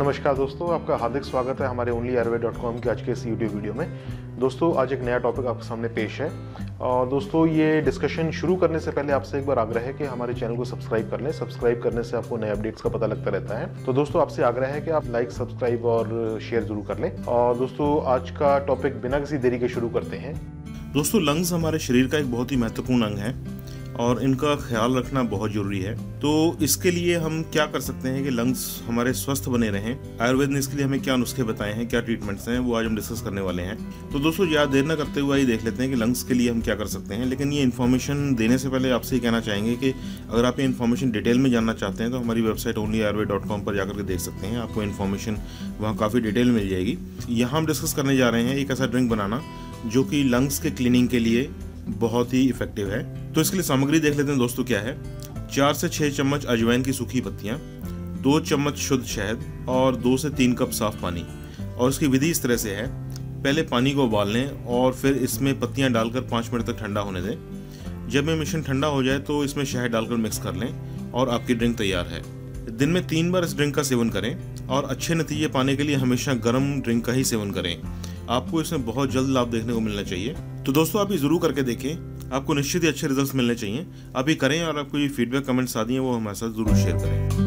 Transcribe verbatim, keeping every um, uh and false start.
नमस्कार दोस्तों, आपका हार्दिक स्वागत है हमारे ओनली आयुर्वेद डॉट कॉम की आज के इस यूट्यूब वीडियो में। दोस्तों, आज एक नया टॉपिक आपके सामने पेश है और दोस्तों ये डिस्कशन शुरू करने से पहले आपसे एक बार आग्रह है कि हमारे चैनल को सब्सक्राइब कर लें। सब्सक्राइब करने से आपको नए अपडेट्स का पता लगता रहता है। तो दोस्तों आपसे आग्रह है कि आप लाइक, सब्सक्राइब और शेयर जरूर कर लें। और दोस्तों आज का टॉपिक बिना किसी देरी के शुरू करते हैं। दोस्तों, लंग्स हमारे शरीर का एक बहुत ही महत्वपूर्ण अंग है और इनका ख्याल रखना बहुत जरूरी है। तो इसके लिए हम क्या कर सकते हैं कि लंग्स हमारे स्वस्थ बने रहें। आयुर्वेद ने इसके लिए हमें क्या नुस्खे बताए हैं, क्या ट्रीटमेंट्स हैं, वो आज हम डिस्कस करने वाले हैं। तो दोस्तों ज़्यादा देर न करते हुए ये देख लेते हैं कि लंग्स के लिए हम क्या कर सकते हैं। लेकिन ये इन्फॉर्मेशन देने से पहले आपसे ये कहना चाहेंगे कि अगर आप ये इन्फॉर्मेशन डिटेल में जानना चाहते हैं तो हमारी website only Ayurveda dot com पर जाकर के देख सकते हैं। आपको इन्फॉर्मेशन वहाँ काफ़ी डिटेल मिल जाएगी। यहाँ हम डिस्कस करने जा रहे हैं एक ऐसा ड्रिंक बनाना जो कि लंग्स के क्लीनिंग के लिए बहुत ही इफेक्टिव है। तो इसके लिए सामग्री देख लेते हैं दोस्तों क्या है। चार से छह चम्मच अजवाइन की सूखी पत्तियां, दो चम्मच शुद्ध शहद और दो से तीन कप साफ पानी। और इसकी विधि इस तरह से है, पहले पानी को उबाल लें और फिर इसमें पत्तियां डालकर पाँच मिनट तक ठंडा होने दें। जब ये मिश्रण ठंडा हो जाए तो इसमें शहद डालकर मिक्स कर लें और आपकी ड्रिंक तैयार है। दिन में तीन बार इस ड्रिंक का सेवन करें और अच्छे नतीजे पाने के लिए हमेशा गर्म ड्रिंक का ही सेवन करें। आपको इसमें बहुत जल्द लाभ देखने को मिलना चाहिए। तो दोस्तों आप ये जरूर करके देखें, आपको निश्चित ही अच्छे रिजल्ट्स मिलने चाहिए। आप ये करें और आपको ये फीडबैक कमेंट्स आती हैं वो हमारे साथ जरूर शेयर करें।